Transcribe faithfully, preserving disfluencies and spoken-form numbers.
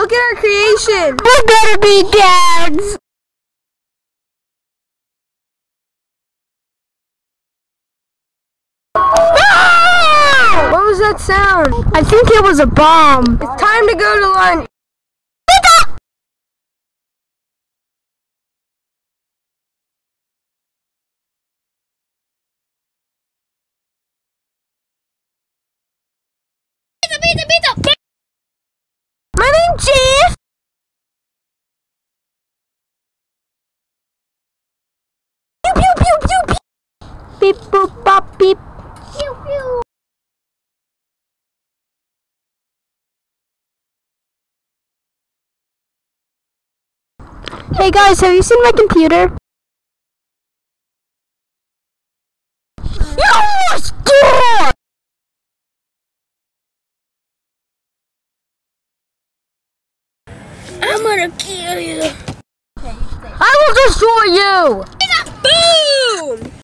look at our creation. We better be dads. Ah! What was that sound? I think it was a bomb. It's time to go to lunch. Pizza, pizza, pizza. My name's Jeff. Pew pew pew pew pew. Beep boop bop beep. Pew pew. Hey guys, have you seen my computer? Yes, Dad! I'm gonna kill you. I will destroy you! Boom!